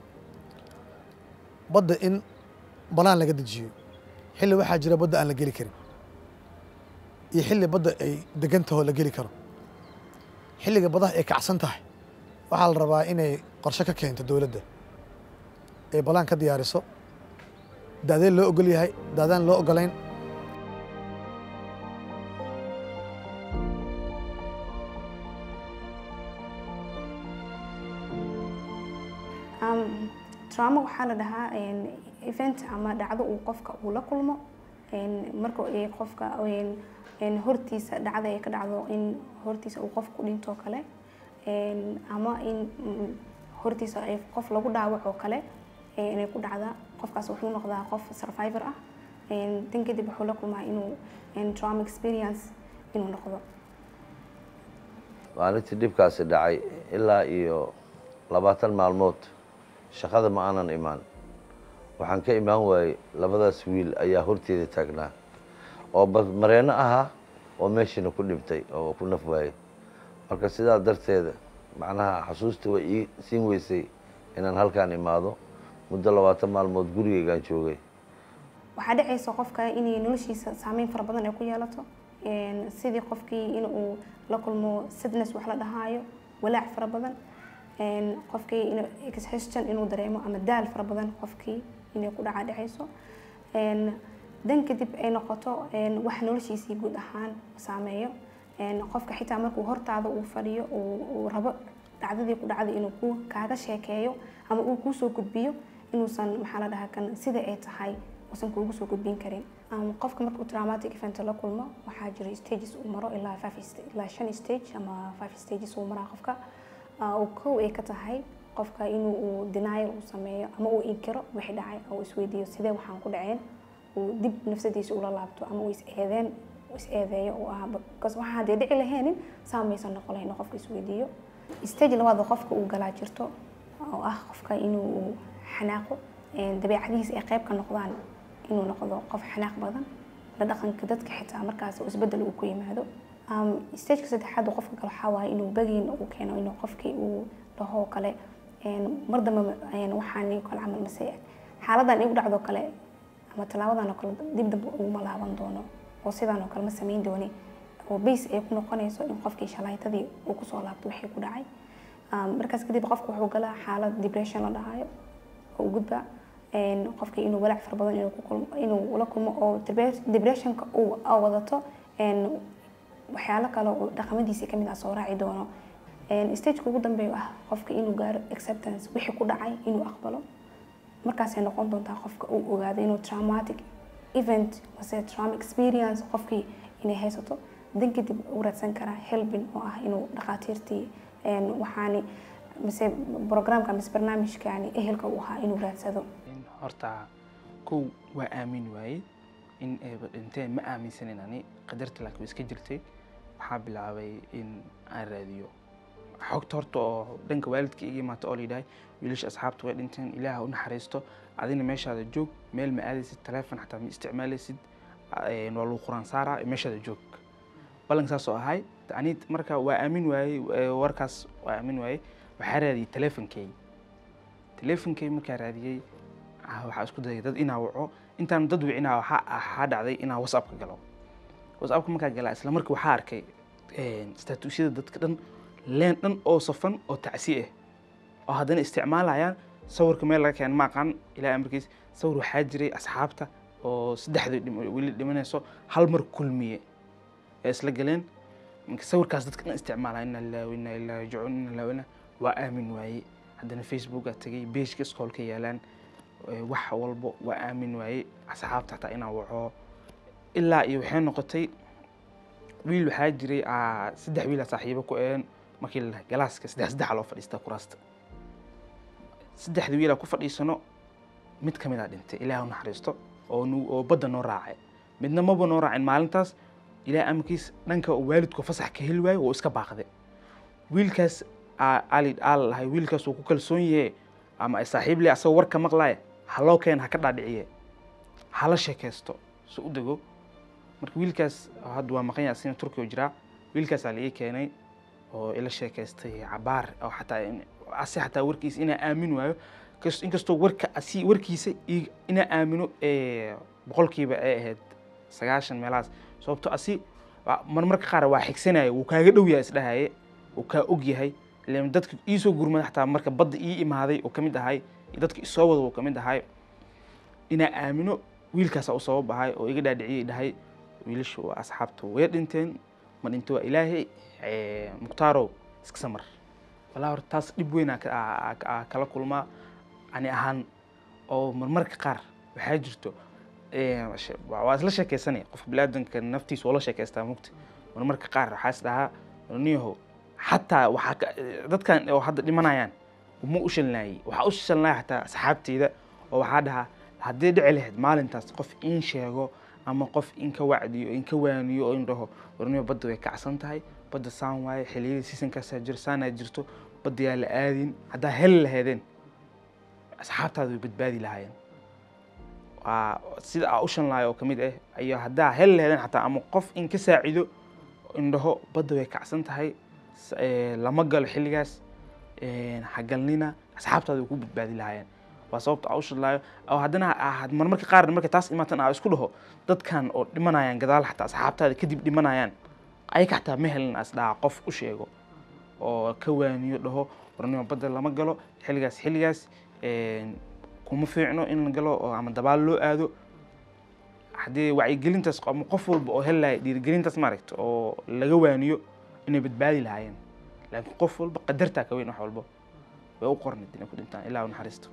badda in banaan laga dejiyo xilli waxaa jira badda aan la geli karin iyo xilli badda ay degan tahay la geli karo xilliga badaha ay kacsan tahay waxaa la rabaa inay qorshe ka keento dowladda ay balaan ka diyaariso daadeen loo ogol yahay daadaan loo ogolayn trauma waxaa la dhahaa event ama dhacdo uu qofka uu la kulmo marka ay qofka hortiisa dhacda ay ka dhacdo in hortiisa uu qof ku dhinto kale ama in hortiisa ay qof lagu dhaawaco kale inay ku dhacdaa qofkaas wuxuu noqdaa qof survivor ah tan kadib wuxuu la kulmaa inuu trauma experience inuu noqdo. maalintii dhibkaasi dhacay ilaa iyo labaatan maalmood shaqada ma aanan imaan. waxaan ka imaan waayey labadaas wiil ayaa horteeda taagnaa oo mareeno ahaa oo meeshiina ku dhibtay oo ku naf waayey. marka sidaa darteeda macnaha xasuusta way ii siin weysay inaan halkaan imaado. muddo labaatan maalmood gurigeygaan joogay. waxaa dhacaysa qofka inay noloshiisa saameyn fara badan ay ku yeelato sidii qofkii in uu la kulmo sadness wax la dhahaayo, walaac fara badan, qofkii in exhaustion inuu dareemo ama daal fara badan qofkii inay ku dhaca dhacayso. dan kadib ay noqoto wax noloshiisii guud ahaan saameeyo. qofka xitaa markuu hortaada uu fadhiyo uu rabo dhacdadii ku dhacday inuu ku kaaga sheekeeyo ama uu kuu soo gudbiyo inuusan maxaa la dhahaa kan sida ay tahay uusan kuugu soo gudbin karin. qofka markuu traumatic event la kulmo waxaa jira stages uu maro ilaa five ilaa shan stage ama five stages uu maraa qofka. oo kow ay ka tahay qofka inuu uu denial uu sameeyo ama uu inkiro wixii dhacay oo isweydiiyo sidee waxaan ku dhaceen, uu dib nafsadiisa ula laabto ama uu is eedeen is eedeeyo oo ah because waxa hadii dhici laheenin saamaysan noqon lahayn qofka isweydiiyo. stage labaad qofka uu galaa jirto oo ah qofka inuu xanaaqo dabeecadihiisa ay qayb ka noqdaan inuu noqdo qof xanaaq badan la dhaqanka dadka xitaa markaas uu isbedel uu ku yimaado. stage saddexaad qofka kale waxa waaye inuu bagin uu keeno inuu qofkii uu dhaho kale mar dambe waxaan kala camal masay xaaladan igu dhacdo kale ama talaabadan oo kale dib dib uu ma laaban doono oo sidaan oo kale ma sameyn dooni oo base ay ku noqonayso in qofkii shalaytadii uu ku soo laabto wixii ku dhacay. markaas kadib qofku wuxuu galaa xaalad depression la dhahayo oo gudba qofkii inuu walaac far badan inuu ku kulmo inuu la kulmo oo depressionka uu wadato waxyaalo kale oo dhaqamadiisa kamid ah soo raaci doono. stage ugu dambeeyo ah qofka inuu gaaro acceptance wixii ku dhacay inuu aqbalo. markaas ay noqon doontaa qofka uu ogaado inuu traumatic event wase trauma experience qofkii inay haysato. dan kadib uu raadsan karaa helping oo ah inuu dhaqaatiirtii waxaani mise programka mise barnaamijkaani ehelka uu ahaa inuu raadsado. horta kow waa aamin waaye in eeba dhinteen ma aaminsanin ani qadarta laakiin iska jirtay. waxaa bilaabay in aan raadiyo xogta horta oo dhanka waalidka iga imaata oo layidhahay wiilasha asxaabta way dhinteen ilaaha u naxariisto adina meeshaada joog meel ma aadaysid taleefon xataa ma isticmaalaysid waa lagu quraan saaraa meeshaada joog. ballan saas oo ahay ani marka waa aamin waayey warkaas waa aamin waayey. waxaa raadiyey taleefonkeyga taleefonkeyga markaa raadiyey waxaa isku dayay dad inaa waco intaan dad wicinaa waxaa dhacday inaa whatsappka galo. whatsappka markaa galaa isla markii waxaa arkay statusyada dadka dhan leen dhan oo safan oo tacsi ah oo haddana isticmaalayaan sawirka meel laga keenay ma aqaan ilaa amarkiis sawir waxaa jiray asxaabta oo saddexda weli dhimanayso hal mar kulmiye ee isla galeen. marka sawirkaas dadka dhan isticmaalaya inna lillahi wa inna ilaihi raaji'uun inna lillahi wa inna waa aamin waaye. haddana facebook aa tagay pageka iskoolka yaalaan wax walbo waa aamin waaye. asxaabta xataa inaan waco ilaa iyo waxay noqotay wiil waxaa jiray saddex wiil saaxiibo ku een markii la galaaska saddex saddex loo fadhiista kuraasta. saddexda wiil ku fadhiisano mid kamid ah dhintay ilaahu naxariisto oo oo badda noo raacay. midna maba noo raacin maalintaas ilaa amkiis dhanka waalidku fasax ka heli waayo oo iska baaqday. wiilkaas ali al lahay wiilkaas uu ku kalsoon yahay ama ay saaxiib leh asoo warka maqlay haloo keen ha ka dhaadhiciye hala sheekaysto soo u dago. marka wiilkaas hadda waa maqan yahay sina Turkiga jira. wiilkaas ali keenay oo ila sheekaystay cabaar oo xataa asi xataa warkiisa ina aamin waayo inkastoo warka asi warkiisa ina aamino ee boqolkiiba ay ahayd sagaashan meelaas sababtoo asi marmarka qaar waa xigsanay uu kaaga dhow yahay isdhahaye uu ka og yahay ileen dadka ii soo gurmada xataa marka badda ii imaaday oo kamid ahay dadka ii soo wada oo kamid ahay ina aamino wiilkaas oo soo bahay oo iga dhaadhiciyay dhahay wiilashu waa asxaabtu way dhinteen ma dhinto ilaahay ee muqtaaro iska samar. walaa horta taas dib weyn aa kala kulmaa ani ahaan oo marmarka qaar waxaa jirto ee waa isla sheekaysanay qof bilaadanka naftiisa wala sheekaystaa mugti marmarka qaar waxaa is dhahaa niyahow xataa waxa dadkan oo hadda dhimanayaan uma u shalnaayay waxa u shalnaayay xataa asxaabteyda oo waxa dhaha haddii dhici lahayd maalintaas qof in sheego ama qof in ka wacdiyo in ka waaniyo oo in dhaho warniyo badda way kacsan tahay badda saan waaye xilliyada seasonkaas jirsaana jirto badda yaa la aadin haddaa heli lahaydeen asxaabtaada way badbaadi lahaayeen waa sida aa u shalnaayay oo ka mid ah ayaa haddaa heli lahaydeen xataa ama qof in ka saacido in dhaho badda way kacsan tahay lama galo xilligaas hagalnina asxaabtaada way ku badbaadi lahaayeen waa sababta aa u shalnaayo oo haddana marmarka qaar marka taas imaatan aa isku dhaho dadkan oo dhimanayaan gadaal xataa asxaabtaada kadib dhimanayaan ayaga xataa ma helin as dhaha qof u sheego oo ka waaniyo dhaho warnimo badda lama galo xilligaas xilligaas kuma fiicno in la galo oo ama dabaal loo aado haddii wacyigelintaas ama qof walba oo helaya dhiirigelintaas maaragta oo laga waaniyo inay badbaadi lahaayeen laakiin qof walba qadartaa ka weyn wax walba way u qornid inay ku dhintaan ilaa u naxariisto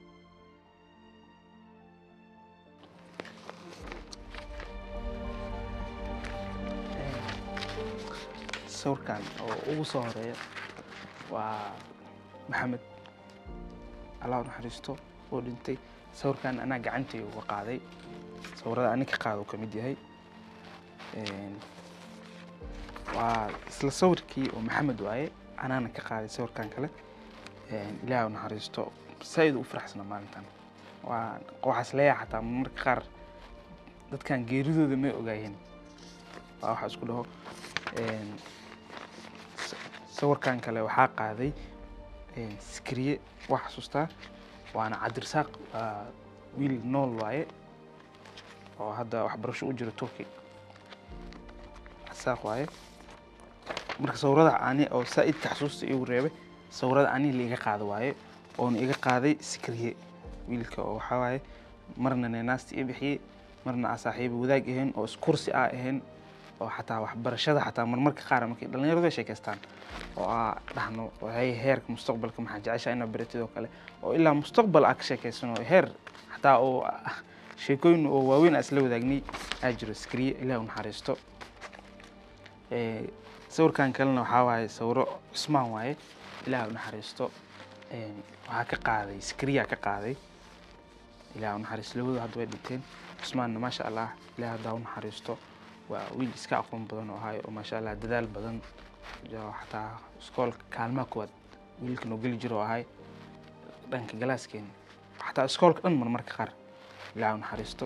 sawirkan oo ugu soo horeeya waa maxamed allah u naxariisto oo dhintay sawirkan anaa gacantay uga qaaday sawirada ani ka qaado ka mid yahay waa isla sawirkii oo maxamed waaye anaana ka qaaday sawirkan kale ilaahay u naxariisto sayid u faraxsana maalintan waa waxaas leeyahay xataa marka qaar dadkan geeridooda may ogaayeen waa waxa isku dhaho sawirkan kale waxaa qaaday sikriye waa xasuustaa waana cabdirasaaq waa wiil nool waaye oo hadda waxbarasho u jiro turki cabdirasaaq waaye marka sawirada ani oo saa'idka xasuusta igu reebay sawirada ani la iga qaado waaye oona iga qaaday sikriye wiilka oo waxaa waaye marna neenaasti i bixiyey marna aa saaxiiba wadaag ahayn oo iskursi aa ahayn oo xataa waxbarashada xataa marmarka qaar markay dhalinyaradu ay sheekaystaan oo aa dhahno waxay heerka mustaqbalka maxaa jeceshaa inaad baratid oo kale oo ilaa mustaqbal aa ka sheekaysano heer xataa oo sheekooyin oo waaweyn aa isla wadaagnay aa jiro sikriye ilaah u naxariisto sawirkan kalena waxaa waaye sawiro cusmaan waaye ilaah u naxariisto waxaa ka qaaday sikriyaa ka qaaday ilaah u naxariisto labadu hadda way dhinteen cusmaanna maasha allah ilaah haddaa u naxariisto waa wiil iska aqoon badan oo ahay oo maasha allah dadaal badan xataa iskoolka kaalmaha koowaad wiilkan oo geli jiro oo ahay dhanka galaaskeena xataa iskoolka dhan marmarka qaar ilaah u naxariisto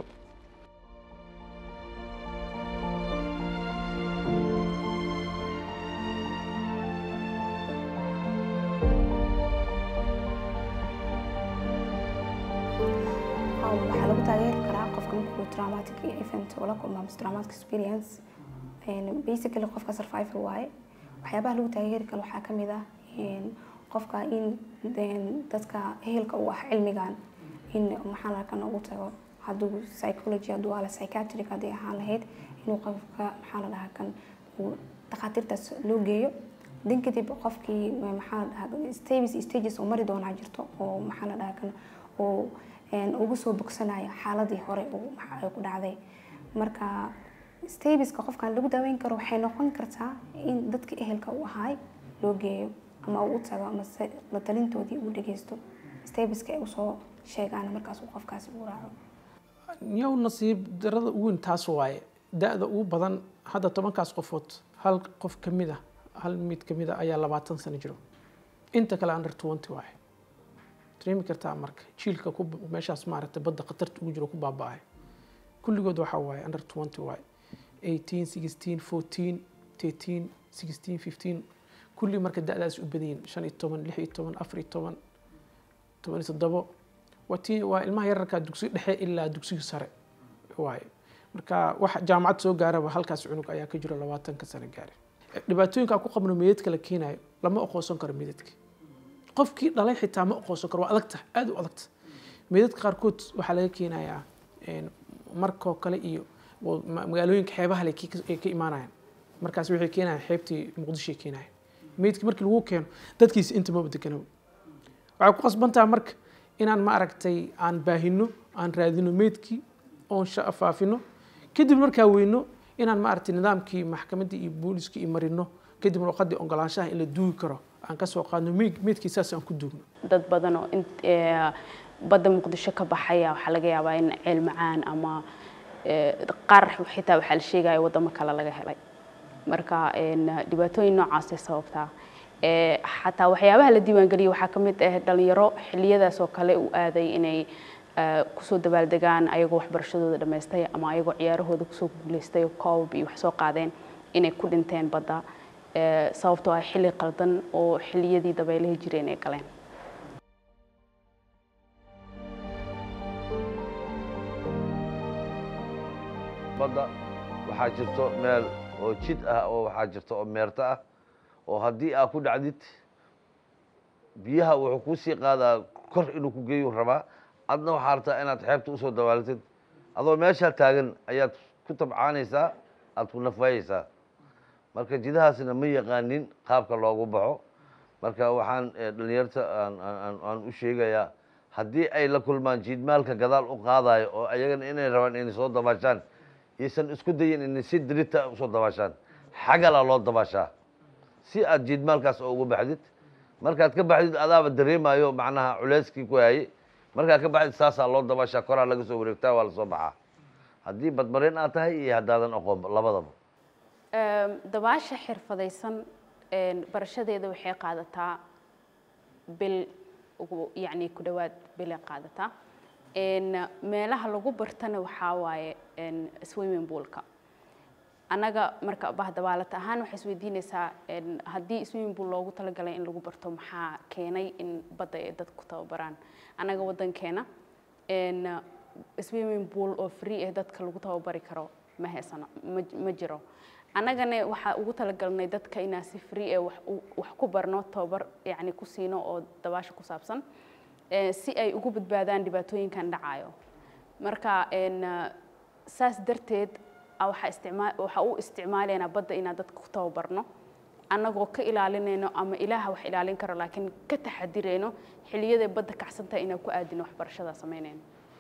waxaa lagu taageeri karaa qofka markuu traumatic event oo la kulma traumatic experience basically qofka survivor waaye waxyaabaha lagu taageeri karo waxaa kamid ah qofka in dadka ehelka u ah cilmigan in maxaa lakan ugu tago hadduu psychology hadduu ala psychiatric haddii ahaan lahayd inuu qofka maxaa la dhahaa kan uu dhakhaatiirtaas loo geeyo din kadib qofkii maxaa la dhahaa stages stages oo mari doonaa jirto oo maxaa la dhahaa kan oo ugu soo bogsanayo xaaladii hore oo ku dhacday marka stageska qofkan lagu daaweyn karo waxay noqon kartaa in dadka ehelka u ahay loo geeyo ama uu tago ama la talintoodii uu dhageysto stageska ay usoo sheegaan markaas uu qofkaasi u raaco yow nasiib darada ugu weyn taas waaye da-da ugu badan hadda tobankaas qofood hal qof ka mid ah hal mid ka mid ah ayaa labaatan sano jiro inta kale under twenty waaye dareemi kartaa marka jiilka ku meeshaas maaragtay badda khatarta ugu jiro ku baaba'ay kulligood waxaa waaye under twenty waaye eighteen sixteen fourteen thirteen sixteen fifteen kulli marka da-daas u badan yihiin shan iyo toban lix iyo toban afar iyo toban toban iyo toddobo watii waa ilmaha yararka dugsiga dhexe ilaa dugsiga sare waaye marka wax jaamacad soo gaaraba halkaas cunug ayaa ka jiro labaatanka sano gaari dhibaatooyinka ku qabno meedadka la keenayo lama aqoonsan karo meedadka qofkii dhalay xitaa ma aqoonsan karo waa adagta aad u adagta meedadka qaarkood waxaa laga keenayaa markoo kale iyo magaalooyinka xeebaha ay ka imaanayaan markaas waxay keenayaan xeebtii muqdisho keenayaan meedka markii lagu keeno dadkiisa inta ma badegano waxay ku qasbantahay marka inaan ma aragtay aan baahino aan raadino meedkii oon faafino kadib markaa weyno inaan ma aragtay nidaamkii maxkamaddii iyo booliskii iyo marino kadibna warqadii ogolaanshaha in la duugi karo aan ka soo qaadno meydkiisaas aan ku duugno. dad badan oo badda Muqdisho ka baxaya waxa laga yaabaa in ceel macaan ama qaar xitaa waxa la sheegay wadamo kale laga helay marka dhibaatooyin noocaas ah sababta ee xataa waxyaabaha la diiwaan galiyay waxa kamid ah dhalinyaro xilliyadaas oo kale u aaday inay kusoo dabaaldegaan ayagoo waxbarashadooda dhameystay ama ayagoo ciyaarahooda kusoo guuleystay koob iyo wax soo qaadeen inay ku dhinteen badda sababtoo ah xilli qaldan oo xilliyadii dabaylaha jireen ay galeen. badda waxaa jirto meel oo jid ah oo waxaa jirto oo meerta ah oo haddii aad ku dhacdid biyaha wuxuu ku sii qaadaa kor inuu ku geeyo rabaa adna waxaa rabtaa inaad xeebta usoo dawaalatid adoo meeshaa taagan ayaad ku tabcaanaysaa aad ku nafwaayeysaa marka jidahaasna ma yaqaanin qaabka loogu baxo marka waxaan dhalinyarta aan u sheegayaa haddii ay la kulmaan jiidmaalka gadaal u qaadayo oo ayagana inay rabaan inay soo dabaashaan iyosan isku dayin inay si dirita usoo dabaashaan xagalaa loo dabaashaa si aad jiidmaalkaas ugu baxdid markaad ka baxdid adaaba dareemayo macnaha culeyskii ku hayay markaad ka baxdid saasaa loo dabaashaa koraa laga soo wareegtaa waa lasoo baxaa haddii badmareen aad tahay iyo haddaadan aqoon labadaba dabaasha xirfadaysan barashadeeda waxay qaadataa bil يعني كدوات بلا قادتا إن مالها لجو برتنا وحواي إن سويمين بولكا أنا جا مركب بعد بالة هان وحسوي ديني سا إن هدي سويمين بول لجو تلقى لين لجو برتهم حا كيناي إن بدأ يدت كتاب بران أنا جا ودن كينا إن سويمين بول أو فري يدت كلجو تاب بريكرو ما هي سنة مجرو أنا جاني وح وقتلقى لنا يدت كينا سفري وح وحكو برنات تابر يعني كوسينو أو دباش كوسابسن سي أي وجود بعدين دباتوين كان دعايو مركا إن ساس درتد أو ح استعمال وحقو استعمالي أنا بدأ إن دت كتابرنا أنا جو كإلالين إنه أما إله وح إلالين كرا لكن كتحديرينه حلية بدك أحسنت إنه كأدين وحبر شذا سمينين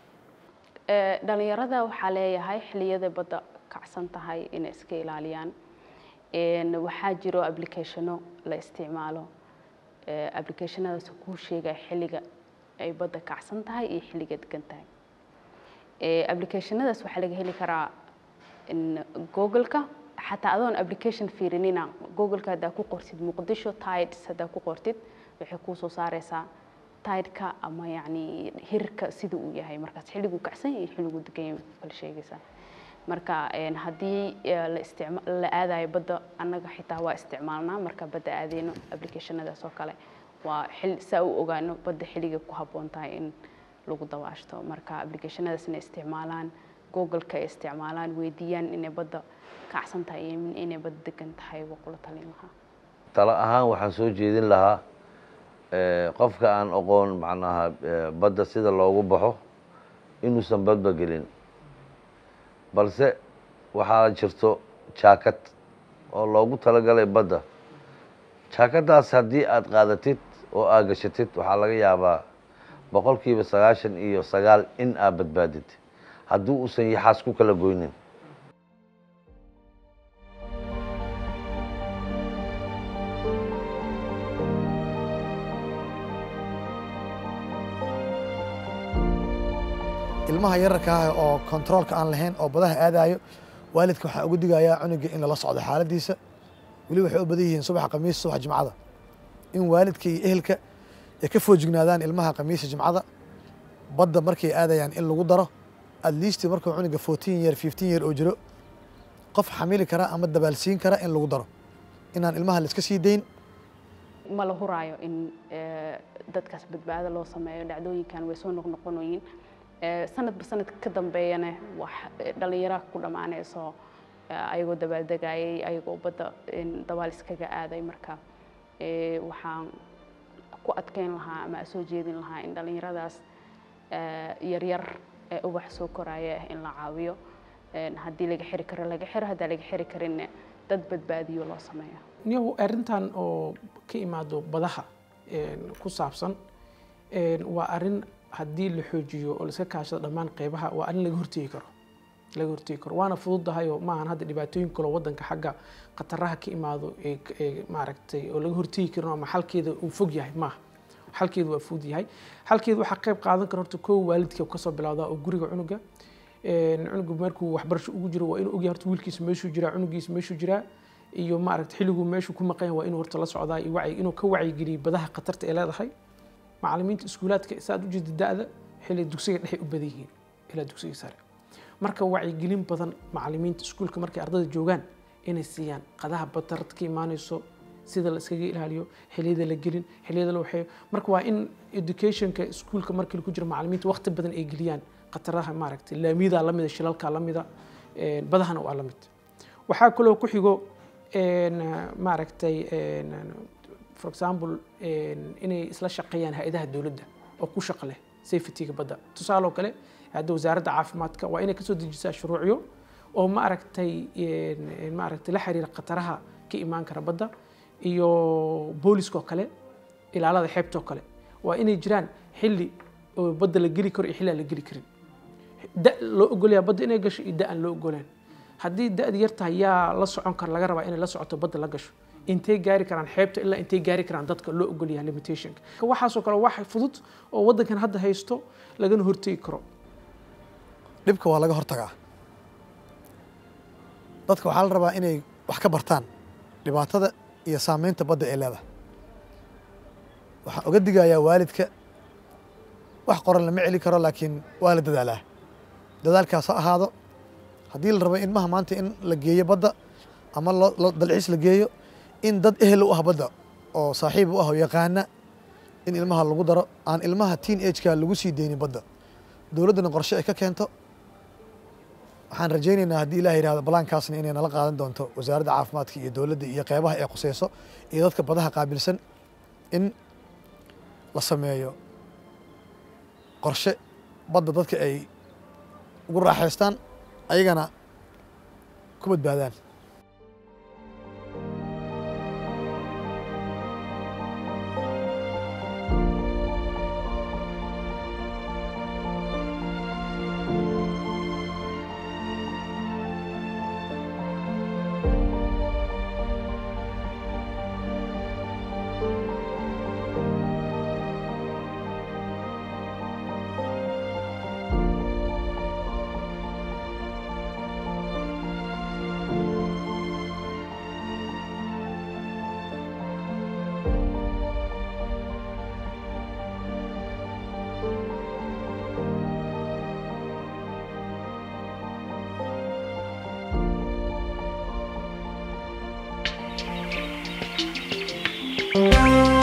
دليل هذا وحاليا هاي حلية بدأ كعسنت هاي إن إسكيل عليان إن وحاجروا أبليكيشنو لاستعماله أبليكيشن هذا سكون شيء جاي حلقة أي بدأ كعسنت هاي إيه حلقة كنت هاي أبليكيشن هذا سو حلقة هلي كرا إن جوجل كا حتى أظن أبليكيشن في رنينا جوجل كا دا كو قرتيد مقدشو تايدز دا كو قرتيد وحكو سو صارسا تايد كا أما يعني هيرك سيدو ياهي مركز حلقة كعسن حلقة دقيم كل شيء جسا marka een hadii la isticmaal la aadayo badda anaga xitaa waa isticmaalnaa marka badda aadeyno applicationada soo kale waa xil saa u ogaano badda xiliga ku haboon tahay in lagu dawaashto marka applicationadaas inay isticmaalaan google ka isticmaalaan weydiiyaan inay badda kacsan tahay iyo inay badda degan tahay waa kula talin lahaa tala ahaan waxaan soo jeedin lahaa ee qofka aan aqoon macnaha badda sida loogu baxo inuusan badba gelin balse waxaa jirto jaakad oo loogu talagalay badda jaakadaas haddii aad qaadatid oo aad gashatid waxaa laga yaabaa boqolkiiba sagaashan iyo sagaal in aad badbaadid haddii uusan yaxaas ku kala goynin ilmaha yararka ah oo controlka aan lahayn oo badaha aadayo waalidka waxa ugu digayaa cunuga in la socdo xaaladiisa wali waxay u badan yihiin subax khamiis subax jimcada in waalidka iyo ehelka ay ka foojignaadaan ilmaha khamiis jimcada badda markay aadayaan in lagu daro at least markuu cunuga fourteen year fifteen year oo jiro qof xamili kara ama dabaalsiin kara in lagu daro inaan ilmaha la iska sii dayn ma la huraayo in dadkaas badbaado loo sameeyo dhacdooyinkan way soo noqnoqonooyin sanad ba sanad ka dambeeyana wax dhalinyaro ku dhamaanayso ayagoo dabaaldegayay ayagoo badda dabaal iskaga aaday marka waxaan ku adkeyn lahaa ama soo jeedin lahaa in dhalinyaradaas yar yar ee ubax soo koraya in la caawiyo haddii laga xiri karo laga xiro haddii laga xiri karin dad badbaadiyo loo sameeyo niyow arrintan oo ka imaado badaha ku saabsan waa arrin haddii la xoojiyo oo la iska kaashado dhammaan qaybaha waa arrin laga hortegi karo laga hortegi karo waana fududahay oo maahan hadda dhibaatooyin kale oo waddanka xagga khataraha ka imaado ee ee maaragtay oo laga hortegi karin ama xalkeeda uu fog yahay maaha xalkeedu waa fudud yahay xalkeedu waxaa qayb qaadan kara horta koo waalidka kasoo bilowdaa oo guriga cunuga cunugu markuu waxbarasho ugu jiro waa inuu ogyahay horta wiilkiisa meeshuu jiraa cunugiisa meeshuu jiraa iyo maaragtay xilliguu meeshuu ku maqan yahay waa inuu horta la socdaa iyo wacyi inuu ka wacyigeliyo badaha khatarta ee leedahay macallimiinta iskuulaadka saad u jeeda da'da xilli dugsiga dhexe u badan yihiin ilaa dugsiga sare marka wacyigelin badan macallimiinta iskuulka markay ardayda joogaan inay siiyaan qadaha batarta ka imaanayso sida la iskaga ilaaliyo xilliyada la gelin xilliyada la waxeeyo marka waa in educationka iskuulka markii ku jiro macallimiinta waqti badan ay geliyaan khataraha maaragtay laamida la mid shilalka la mid badahana waa la mid waxaa kaloo ku xigo maaragtay for example inay isla shaqeeyaan hay'adaha dawladda oo ku shaqo leh safety-ga badda tusaale kale hadda wasaaradda caafimaadka waa inay kasoo dejisaa shuruucyo oo maaragtay maaragtay la xiriira khataraha ka imaan kara badda iyo booliska oo kale ilaalada xeebta oo kale waa inay jiraan xilli oo badda la geli karo iyo xilli aan la geli karin da loo ogolyahay badda inay gasho iyo da aan loo ogolaan haddii da'da yar tahay yaa la socon kara laga rabaa inay la socoto badda la gasho intay gaari karaan xeebta ilaa intay gaari karaan dadka loo ogolyahay limitationka waxaasoo kale wax fudud oo waddankan hadda haysto lagana hortegi karo dhibka waa laga hortagaa dadka waxaa la rabaa inay wax ka bartaan dhibaatada iyo saameynta badda ee leedahay waxaan uga digayaa waalidka wax qoran lama celi karo laakiin waa la dadaalaa dadaalkaas ha ahaado haddii la rabo ilmaha maanta in la geeyo badda ama loo dalxiis la geeyo in dad ehel u ah badda oo saaxiib u ah oo yaqaana in ilmaha lagu daro aan ilmaha teen age-ka lagu sii deynin badda dowladdana qorshe ay ka keento waxaan rajaynaynaa haddii ilaah yidhahdo balaankaasna inay nala qaadan doonto wasaaradda caafimaadka iyo dowladda iyo qeybaha ee khuseyso iyo dadka badaha qaabilsan in la sameeyo qorshe badda dadka ay ugu raaxaystaan ayagana ku badbaadaan Thank you.